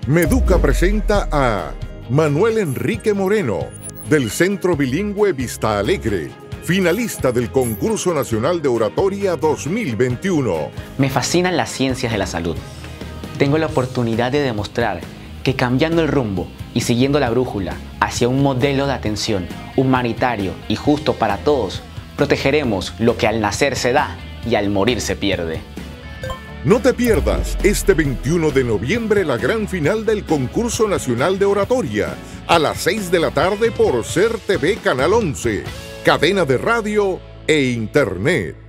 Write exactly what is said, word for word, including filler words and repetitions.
Meduca presenta a Manuel Enrique Moreno, del Centro Bilingüe Vista Alegre, finalista del Concurso Nacional de Oratoria dos mil veintiuno. Me fascinan las ciencias de la salud. Tengo la oportunidad de demostrar que cambiando el rumbo y siguiendo la brújula hacia un modelo de atención humanitario y justo para todos, protegeremos lo que al nacer se da y al morir se pierde. No te pierdas este veintiuno de noviembre la gran final del Concurso Nacional de Oratoria a las seis de la tarde por SER T V Canal once, cadena de radio e internet.